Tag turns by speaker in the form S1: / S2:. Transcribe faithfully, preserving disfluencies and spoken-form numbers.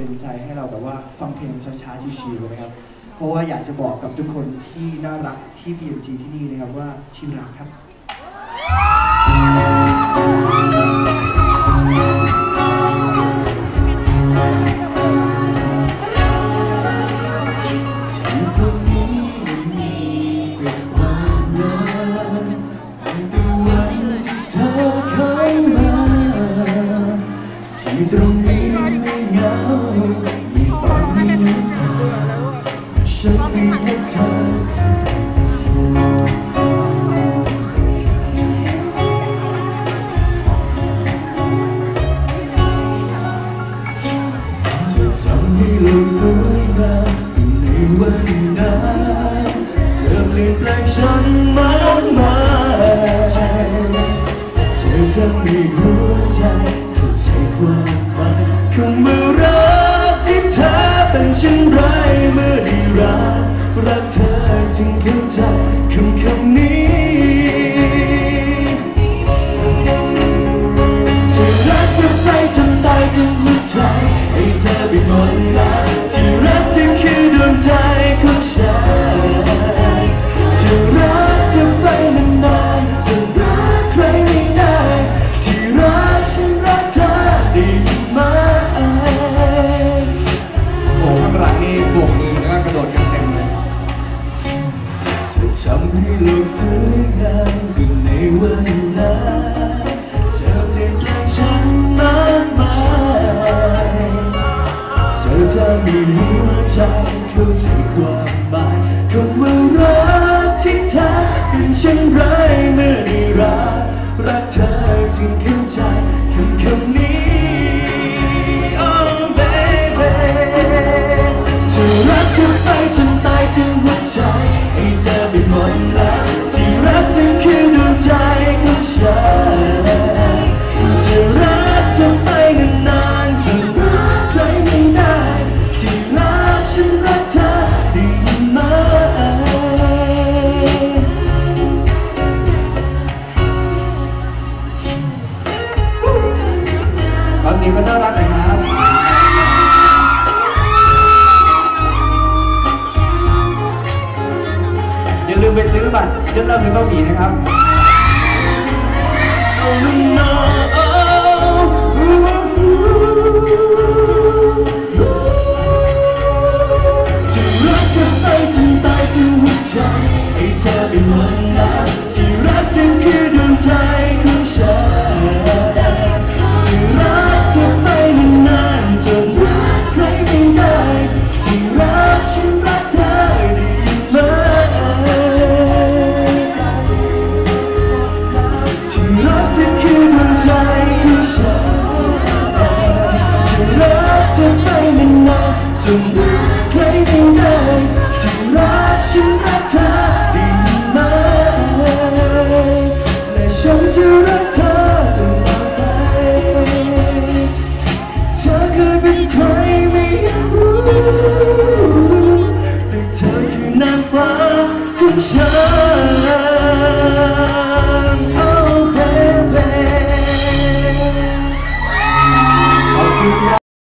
S1: นใจให้เราแบบว่าฟังเพลงช้าๆชิวๆนะครับเพราะว่าอยากจะบอกกับทุกคนที่น่ารักที่ พี เอ็ม จี ที่นี่นะครับว่าที่รักครับตรงนี้ไม่เหงาไม่ต้องมีน้ำตาฉันมีแค่เธอเธอทำให้โลกสวยงามในวันนั้นเธอเปลี่ยนแปลงฉันมากมายเธอทำให้หัวใจเข้าใจความคำว่ารักที่เธอเป็นเช่นไรเมื่อได้รักรักเธอจึงเข้าใจคำคำนี้จะรักเธอไปจนตายจนหัวใจให้เธอไปหมดแล้วที่รักเธอคือดวงใจของฉันจะรักเธอไปนานๆจะรักใครไม่ได้ที่รักฉันรักเธอได้ไหมโอ้ข้างหลังนี่โบกมือแล้วก็กระโดดกันเต็มเลยจะทำให้โลกสวยงามก็ในวันนั้นเธอเปลี่ยนแปลงฉันมากมายเธอจะมีหัวใจเข้าใจความหมายคำว่ารักที่เธอเป็นเช่นไรเมื่อได้รักรักเธอจึงเข้าใจคำคำนี้จะรักเธอไปจนตายถึงหัวใจให้เธอไปหมดแล้วที่รักเธอคือดวงใจของฉันจะรักเธอไปนานๆจะรักใครไม่ได้ที่รักฉันรักเธอได้ไหมขอเสียงคนน่ารักหน่อยครับอย่าลืมไปซื้อบัตรเรื่องเล่าเพลงเกาหลีนะครับ